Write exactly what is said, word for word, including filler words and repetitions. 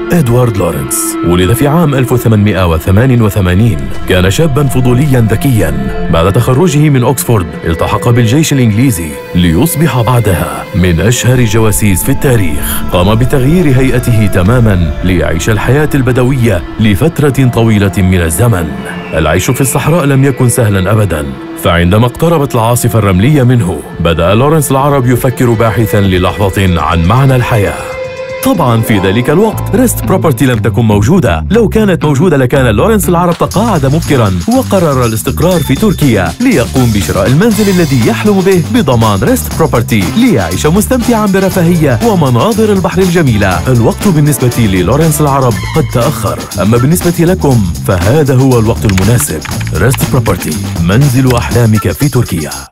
إدوارد لورنس ولد في عام ألف وثمانمئة وثمانية وثمانين. كان شاباً فضولياً ذكياً. بعد تخرجه من أكسفورد التحق بالجيش الإنجليزي ليصبح بعدها من أشهر الجواسيس في التاريخ. قام بتغيير هيئته تماماً ليعيش الحياة البدوية لفترة طويلة من الزمن. العيش في الصحراء لم يكن سهلاً أبداً، فعندما اقتربت العاصفة الرملية منه بدأ لورنس العرب يفكر باحثاً للحظة عن معنى الحياة. طبعاً في ذلك الوقت ريست بروبرتي لم تكن موجودة. لو كانت موجودة لكان لورنس العرب تقاعد مبكراً وقرر الاستقرار في تركيا ليقوم بشراء المنزل الذي يحلم به بضمان ريست بروبرتي ليعيش مستمتعاً برفاهية ومناظر البحر الجميلة. الوقت بالنسبة للورنس العرب قد تأخر، أما بالنسبة لكم فهذا هو الوقت المناسب. ريست بروبرتي، منزل أحلامك في تركيا.